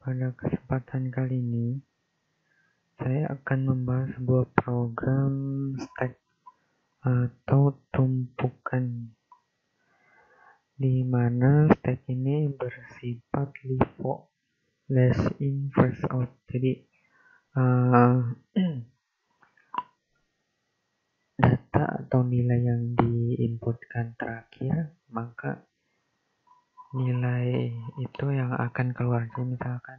Pada kesempatan kali ini, saya akan membahas sebuah program stack atau tumpukan, di mana stack ini bersifat LIFO, last in first out. Jadi data atau nilai yang diinputkan terakhir, maka nilai itu yang akan keluar. Jadi misalkan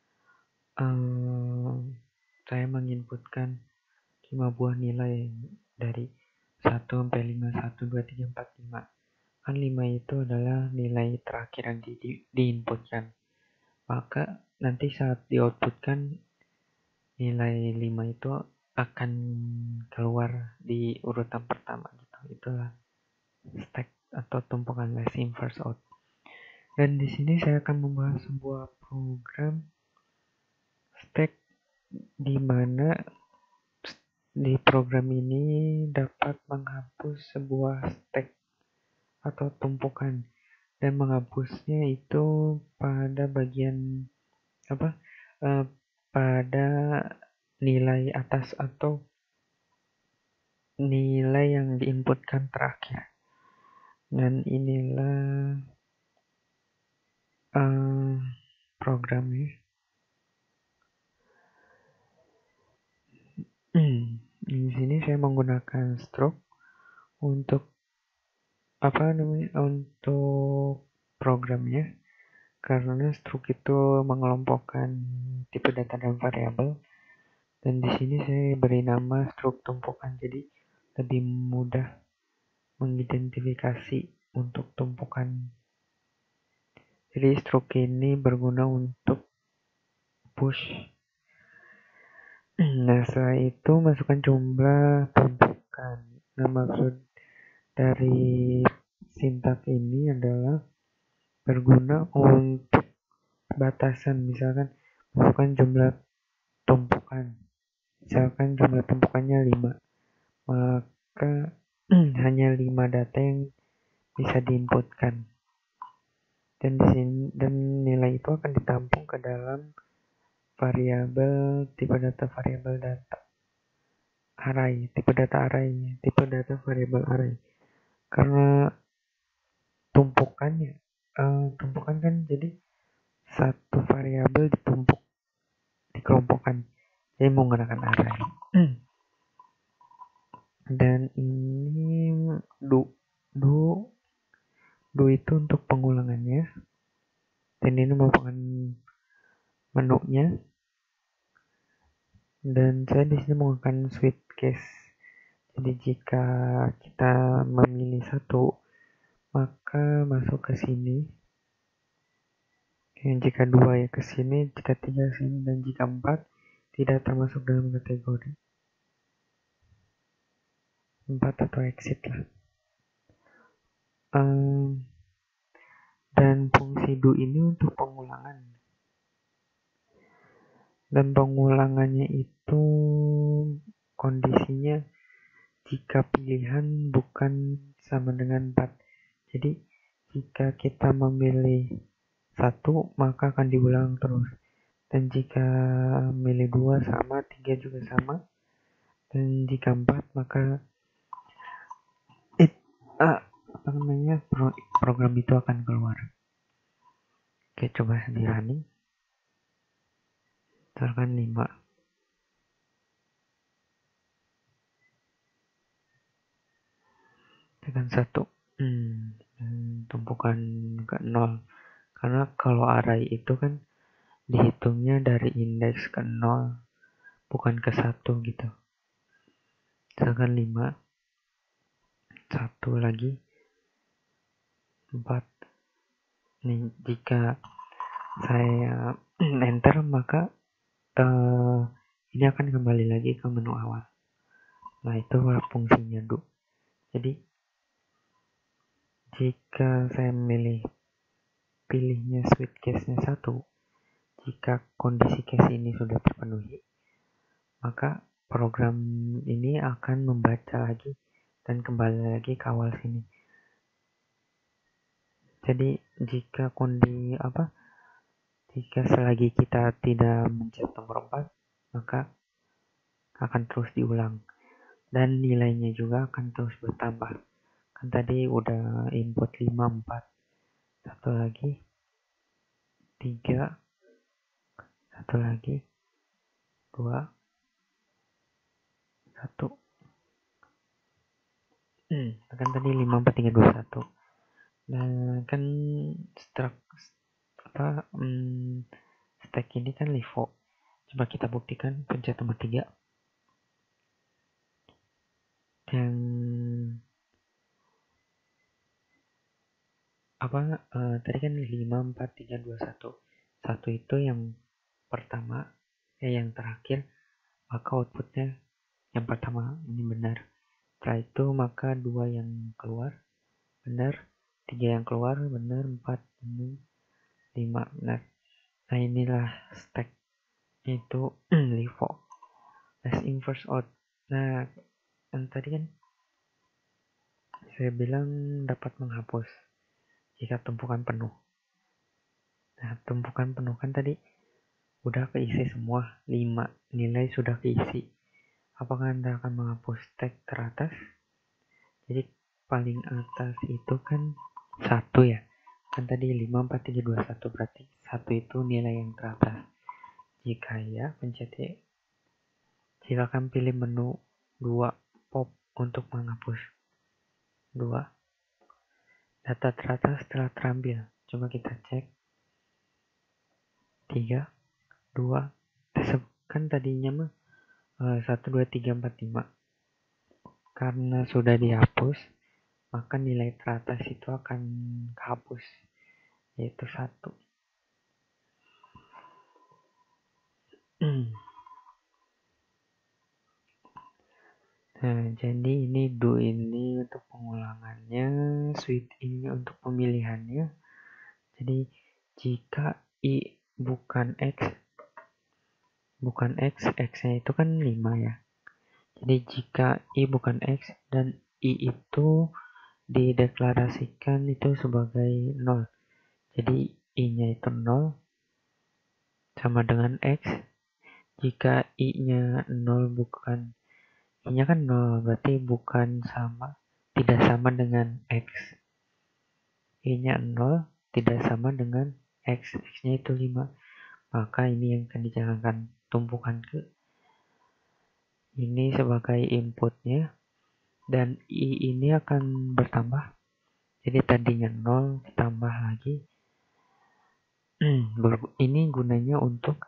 saya menginputkan 5 buah nilai dari 1 sampai 5, 1, 2, 3, 4, 5. Kan 5 itu adalah nilai terakhir yang diinputkan. Maka nanti saat di-outputkan, nilai 5 itu akan keluar di urutan pertama gitu. Itulah stack atau tumpukan last in first out. Dan di sini saya akan membahas sebuah program stack di mana di program ini dapat menghapus sebuah stack atau tumpukan, dan menghapusnya itu pada bagian pada nilai atas atau nilai yang diinputkan terakhir. Dan inilah programnya. Di sini saya menggunakan stroke untuk untuk programnya, karena stroke itu mengelompokkan tipe data dan variabel. Dan di sini saya beri nama stroke tumpukan, jadi lebih mudah mengidentifikasi untuk tumpukan. Jadi stroke ini berguna untuk push. Nah, setelah itu masukkan jumlah tumpukan. Nah, maksud dari sintak ini adalah berguna untuk batasan. Misalkan masukkan jumlah tumpukan. Misalkan jumlah tumpukannya 5. Maka hanya 5 data yang bisa diinputkan. Dan di sini nilai itu akan ditampung ke dalam variabel tipe data variabel data array, tipe data variabel array. Karena tumpukan kan jadi satu variabel dikelompokkan, jadi menggunakan array. Dan ini do itu untuk pengulangannya, dan ini merupakan menunya. Dan saya di sini menggunakan switch case. Jadi jika kita memilih satu, maka masuk ke sini. Jika 2 ya ke sini, jika 3 ke sini, dan jika 4 tidak termasuk dalam kategori 4 atau exit lah. Dan fungsi do ini untuk pengulangan. Dan pengulangannya itu kondisinya jika pilihan bukan sama dengan 4. Jadi jika kita memilih 1, maka akan diulang terus. Dan jika memilih 2 sama, 3 juga sama. Dan jika 4, maka program itu akan keluar. Oke, coba di running. Misalkan 5. Tekan 1. Tumpukan ke 0. Karena kalau array itu kan dihitungnya dari indeks ke 0, bukan ke 1 gitu. Misalkan 5. 1 lagi. 4. Nih, jika saya enter, maka ini akan kembali lagi ke menu awal. Nah, itu fungsinya do. Jadi jika saya pilihnya switch case-nya 1, jika kondisi case ini sudah terpenuhi, maka program ini akan membaca lagi dan kembali lagi ke awal sini. Jadi jika Jika selagi kita tidak mencet nomor 4, maka akan terus diulang. Dan nilainya juga akan terus bertambah. Kan tadi udah input 5, 4. Satu lagi, 3. Satu lagi, 2, 1. Kan tadi 5, 4, 3, 2, 1. Nah, kan stack ini kan LIFO. Coba kita buktikan, pencet nomor 3. Yang tadi kan 5, 4, 3, 2, 1. 1 itu yang pertama, yang terakhir, maka outputnya yang pertama ini benar. Setelah itu maka 2 yang keluar benar, 3 yang keluar benar, 4 benar, 5 benar. Nah, inilah stack itu LIFO, last in first out. Nah, yang tadi kan saya bilang dapat menghapus jika tumpukan penuh. Nah, tumpukan penuh kan tadi udah keisi semua, 5 nilai sudah keisi. Apakah Anda akan menghapus stack teratas? Jadi paling atas itu kan 1 ya. Kan tadi 5, 4, 3, 2, 1, berarti 1 itu nilai yang teratas. Jika ya, pencet Y. Silakan pilih menu 2 pop untuk menghapus. 2. Data teratas telah terambil. Coba kita cek. 3, 2. Kan tadinya mah 1, 2, 3, 4, 5. Karena sudah dihapus, maka nilai teratas itu akan kehapus, yaitu 1. Nah, jadi ini do ini untuk pengulangannya, switch ini untuk pemilihannya. Jadi jika I bukan X, X-nya itu kan 5 ya. Jadi jika I bukan X dan I itu dideklarasikan itu sebagai 0. Jadi I-nya itu 0 sama dengan X. Jika I-nya 0 bukan, I-nya kan 0, berarti bukan sama, tidak sama dengan X. I-nya 0 tidak sama dengan X. X-nya itu 5. Maka ini yang akan dijalankan tumpukan ke ini sebagai inputnya, dan I ini akan bertambah. Jadi tadinya 0 ditambah lagi. Ini gunanya untuk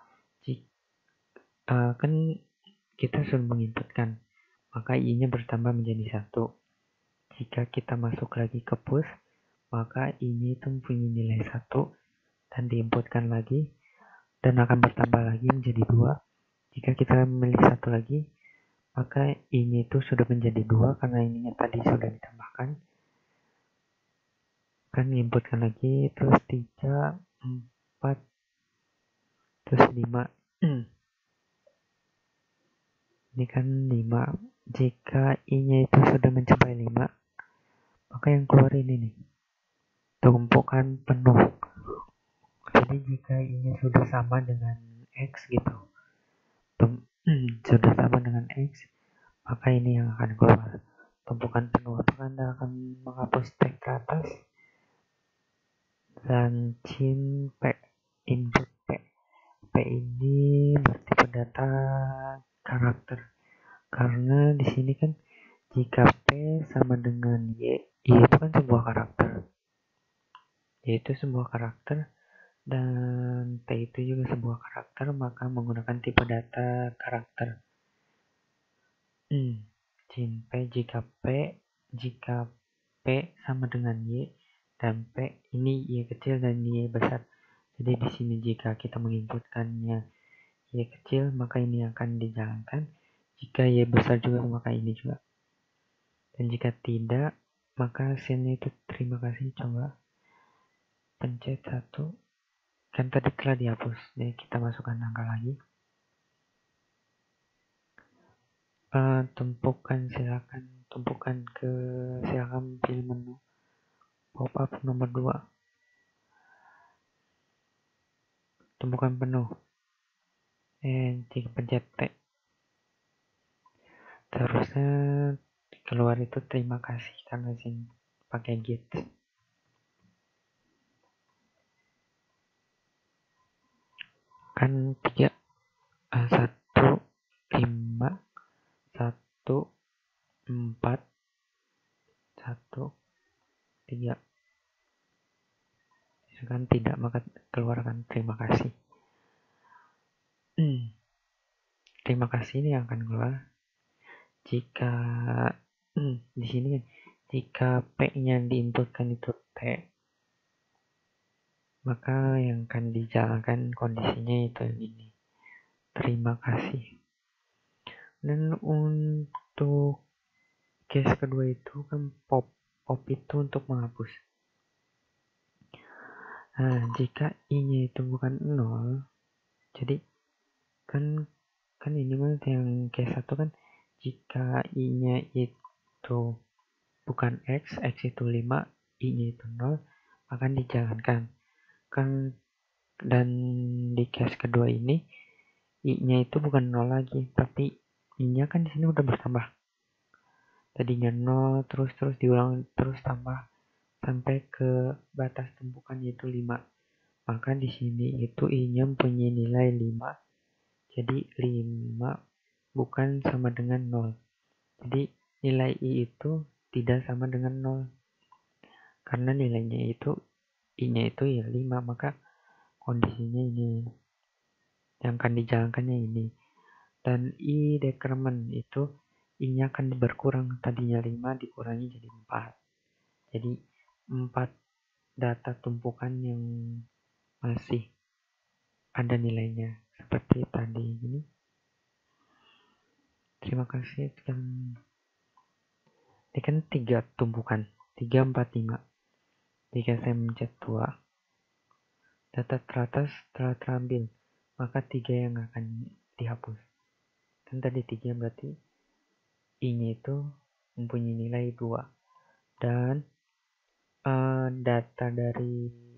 kan kita sudah menginputkan, maka I-nya bertambah menjadi 1. Jika kita masuk lagi ke push, maka I-nya itu mempunyai nilai 1 dan diinputkan lagi dan akan bertambah lagi menjadi 2. Jika kita memilih 1 lagi, maka I-nya itu sudah menjadi 2 karena ininya tadi sudah ditambahkan. Kan diinputkan lagi, terus 3, 4, terus 5. Ini kan 5. Jika I-nya itu sudah mencapai 5, maka yang keluar ini nih, tumpukan penuh. Jadi jika I-nya sudah sama dengan X gitu, sudah sama dengan X, maka ini yang akan keluar, tumpukan penuh. Apakah Anda akan menghapus tag ke atas dan cin P, input P. P ini bertipe data karakter, karena di sini kan jika P sama dengan Y itu kan sebuah karakter, yaitu sebuah karakter, dan T itu juga sebuah karakter, maka menggunakan tipe data karakter. P jika P sama dengan Y dan P ini Y kecil dan Y besar. Jadi di sini jika kita menginputkannya Y kecil, maka ini akan dijalankan. Jika Y besar juga, maka ini juga. Dan jika tidak, maka hasilnya itu terima kasih. Coba pencet 1. Kan tadi telah dihapus. Jadi kita masukkan angka lagi. Tumpukan silakan pilih menu pop up nomor 2. tumpukan penuh. Jika pencet T, seharusnya keluar itu terima kasih karena sini pakai get. Kan 3, 1, 5, 1, 4, 1, 3. Misalkan tidak, maka keluarkan terima kasih. Terima kasih ini akan keluar jika di sini jika P-nya diinputkan itu T, maka yang akan dijalankan kondisinya itu ini. Terima kasih. Dan untuk case kedua itu kan pop itu untuk menghapus. Nah, jika I-nya itu bukan 0, jadi kan ini mah yang case 1 kan jika I-nya itu bukan X itu 5, I-nya itu 0, akan dijalankan. Kan dan di case kedua ini I-nya itu bukan 0 lagi, tapi I-nya kan di sini udah bertambah. Tadinya 0 terus diulang terus tambah sampai ke batas tumpukan yaitu 5. Maka di sini itu I-nya punya nilai 5. Jadi 5 bukan sama dengan 0. Jadi nilai I itu tidak sama dengan 0. Karena nilainya itu I-nya itu ya 5, maka kondisinya ini yang akan dijalankannya ini. Dan I decrement itu I-nya akan berkurang, tadinya 5 dikurangi jadi 4. Jadi 4 data tumpukan yang masih ada nilainya seperti tadi ini. Terima kasih. Ini kan 3 tumpukan, 3, 4, 5. Jika saya mencet 2, data teratas telah terambil, maka 3 yang akan dihapus. Dan tadi 3 berarti I-nya itu mempunyai nilai 2. Dan data dari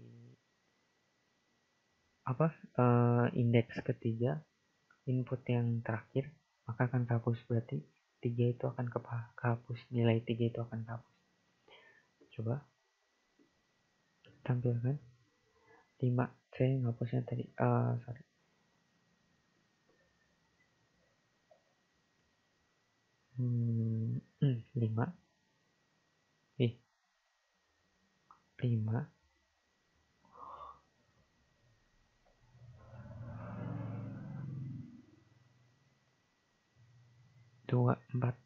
indeks ketiga, input yang terakhir, maka akan kehapus. Berarti 3 itu akan kehapus, nilai 3 itu akan kehapus. Coba tampilkan 5, saya ngapusnya tadi, 5, 5, 2, 4,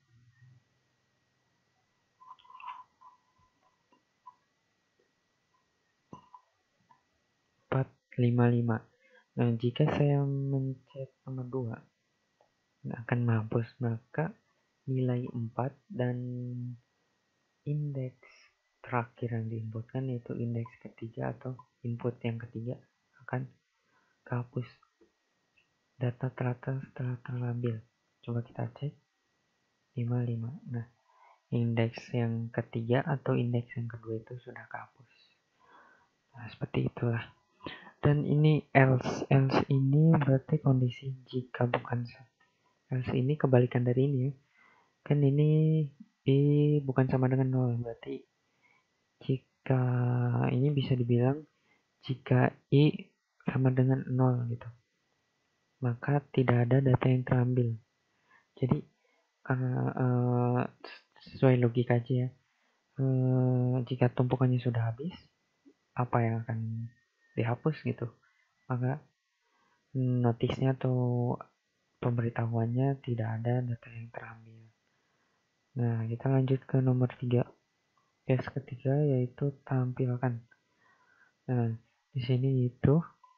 4, 5, 5. Nah, jika saya mencet nomor 2 akan menghapus, maka nilai 4 dan indeks terakhir yang diinputkan yaitu indeks ketiga atau input yang ketiga akan kehapus. Data teratas telah terambil. Coba kita cek 5, 5. Nah, indeks yang ketiga atau indeks yang kedua itu sudah kehapus. Nah, seperti itulah. Dan ini else ini berarti kondisi jika bukan else ini kebalikan dari ini ya. Kan ini I bukan sama dengan 0, berarti jika ini bisa dibilang jika I sama dengan 0 gitu, maka tidak ada data yang terambil. Jadi karena sesuai logika aja ya, jika tumpukannya sudah habis, apa yang akan dihapus gitu, maka notisnya atau pemberitahuannya tidak ada data yang terambil. Nah, kita lanjut ke nomor 3. Case ketiga yaitu tampilkan. Nah, di sini itu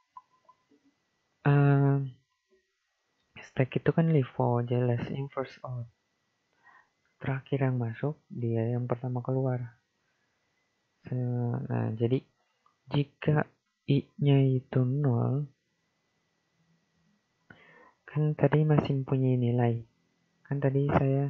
stack itu kan LIFO, jelas in first out. Terakhir yang masuk, dia yang pertama keluar. Nah, jadi jika I-nya itu 0, kan tadi masih mempunyai nilai. Kan tadi saya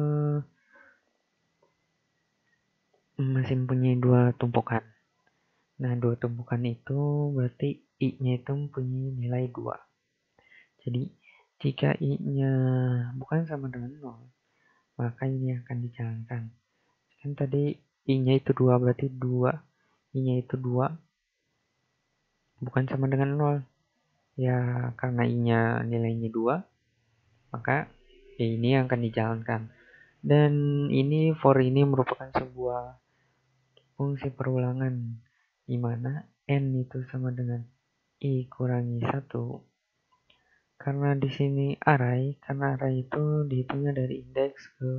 masih mempunyai 2 tumpukan. Nah, dua tumpukan itu berarti I-nya itu mempunyai nilai 2. Jadi, jika I-nya bukan sama dengan 0, maka ini akan dijalankan. Kan tadi I-nya itu 2, berarti 2. I-nya itu 2, bukan sama dengan 0. Ya, karena I-nya nilainya 2, maka ini yang akan dijalankan. Dan ini for ini merupakan sebuah fungsi perulangan di mana N itu sama dengan I kurangi 1. Karena di sini karena array itu dihitungnya dari indeks ke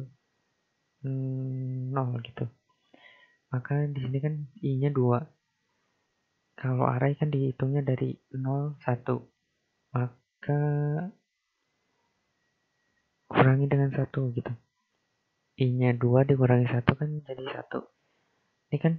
0 gitu. Maka di sini kan I-nya 2. Kalau array kan dihitungnya dari 0, 1. Maka kurangi dengan 1 gitu. I-nya 2 dikurangi 1 kan jadi 1. Ini kan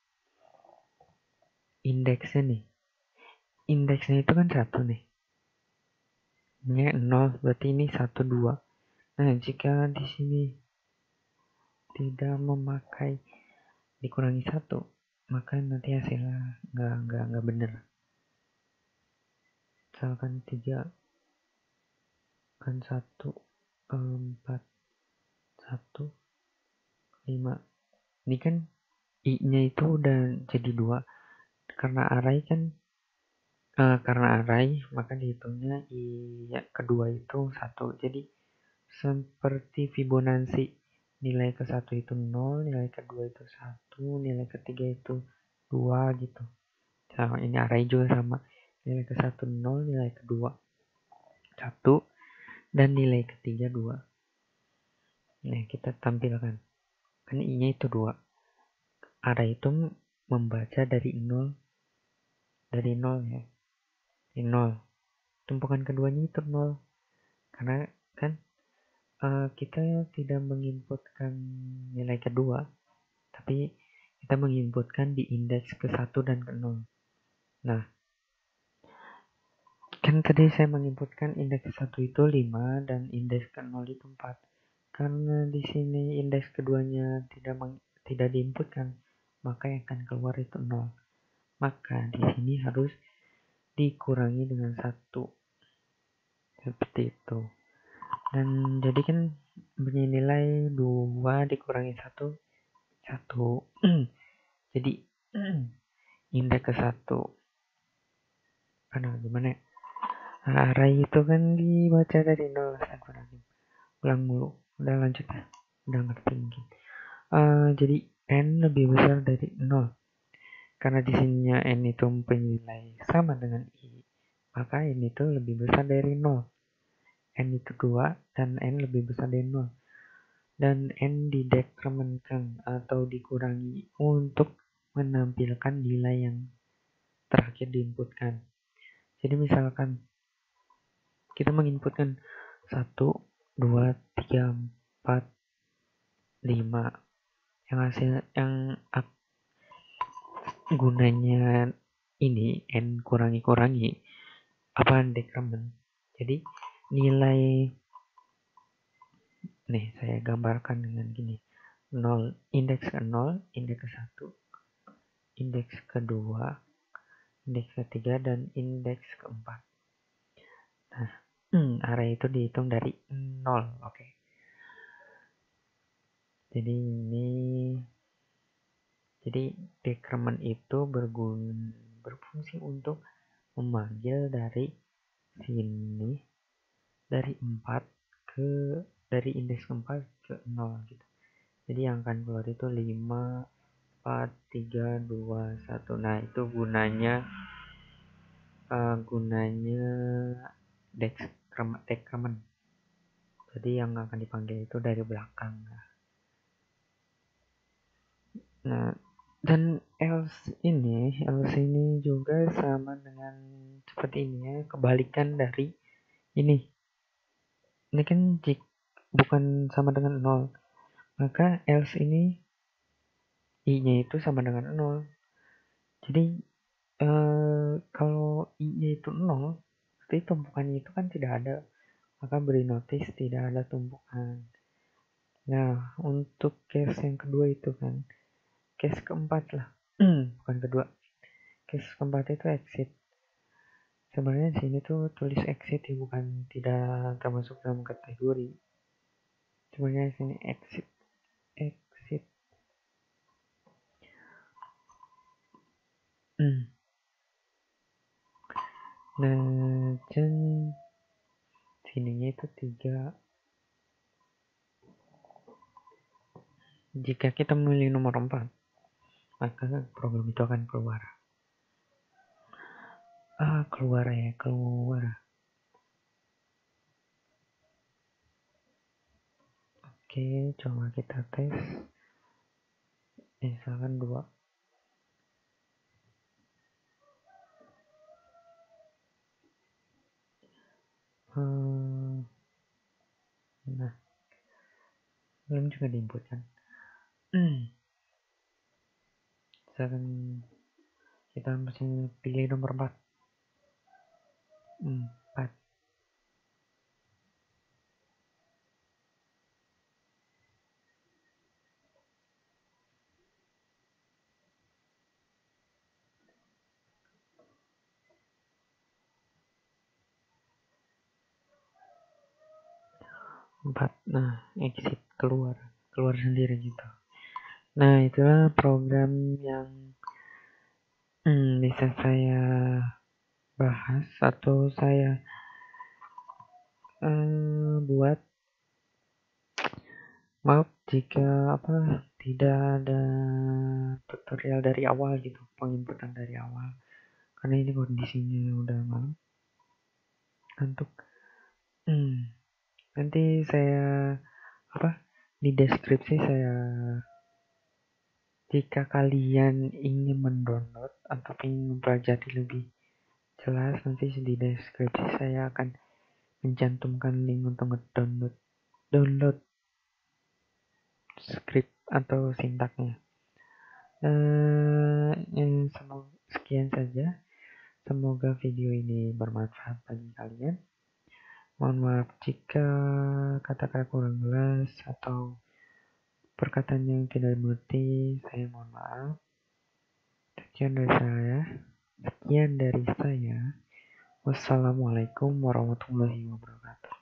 indeksnya nih. Indeksnya itu kan 1 nih. Ini 0 berarti ini 1, 2. Nah, jika di sini tidak memakai dikurangi 1, maka nanti hasilnya nggak benar. Misalkan 3 kan 1, 4, 1, 5. Ini kan I-nya itu udah jadi 2. Karena array kan karena array maka dihitungnya I ya, kedua itu 1. Jadi seperti Fibonacci. Nilai ke-1 itu 0, nilai kedua itu 1, nilai ketiga itu 2 gitu. Sama ini array juga sama. Nilai ke-1 0, nilai kedua 1, dan nilai ketiga 2. Nah, kita tampilkan. Kan I-nya itu 2. Array itu membaca dari 0 ya. Dari 0. Tumpukan keduanya itu 0. Karena kan kita tidak menginputkan nilai kedua, tapi kita menginputkan di indeks ke-1 dan ke-0. Nah, kan tadi saya menginputkan indeks ke-1 itu 5 dan indeks ke-0 itu 4. Karena di sini indeks keduanya tidak diinputkan, maka yang akan keluar itu 0. Maka di sini harus dikurangi dengan 1. Seperti itu. Dan jadi kan bernilai 2 dikurangi 1, 1. Jadi indeks ke-1. Aduh, gimana ya? Array itu kan dibaca dari 0. Ulang mulu. Udah lanjut ya. Udah ngerti mungkin. Jadi N lebih besar dari 0. Karena di sininya N itu mempunyai sama dengan I, maka N itu lebih besar dari 0. N itu 2 dan N lebih besar dari 0. Dan N didekremenkan atau dikurangi untuk menampilkan nilai yang terakhir diinputkan. Jadi misalkan kita menginputkan 1, 2, 3, 4, 5. Yang gunanya ini N kurangi apa dekremen. Jadi nilai nih saya gambarkan dengan gini. 0, indeks ke 0, indeks ke 1, indeks kedua, indeks ketiga, dan indeks keempat. Nah, array itu dihitung dari 0. Oke. Jadi dekremen itu berfungsi untuk memanggil dari sini dari 4 ke dari indeks keempat ke 0 gitu. Jadi yang akan keluar itu 5, 4, 3, 2, 1. Nah, itu gunanya dekremen. Jadi yang akan dipanggil itu dari belakang. Nah, dan else ini juga sama dengan seperti ini ya, kebalikan dari ini. Ini kan bukan sama dengan 0. Maka else ini I-nya itu sama dengan 0. Jadi kalau I-nya itu 0, berarti tumpukannya itu kan tidak ada. Maka beri notice tidak ada tumpukan. Nah, untuk case yang kedua itu kan, case keempat lah, bukan kedua. Case keempat itu exit. Sebenarnya di sini tuh tulis exit ya, bukan tidak termasuk dalam kategori. Sebenarnya di sini exit. Nah, sininya itu 3. Jika kita memilih nomor 4, maka program itu akan keluar. Keluar. Oke, coba kita tes. Misalkan 2. Nah, belum juga diinput kan. Misalkan kita mesti pilih nomor 4. 4. 4. Nah, exit, keluar sendiri gitu. Nah, itulah program yang bisa saya bahas atau saya buat. Maaf jika tidak ada tutorial dari awal gitu, penginputan dari awal, karena ini kondisinya udah malam, ngantuk. Nanti saya di deskripsi saya, jika kalian ingin mendownload atau ingin mempelajari lebih jelas, nanti di deskripsi saya akan mencantumkan link untuk download script atau sintaknya. Sekian saja. Semoga video ini bermanfaat bagi kalian. Mohon maaf jika kata-kata kurang jelas atau perkataan yang tidak dimengerti. Saya mohon maaf. Sekian dari saya. Wassalamualaikum warahmatullahi wabarakatuh.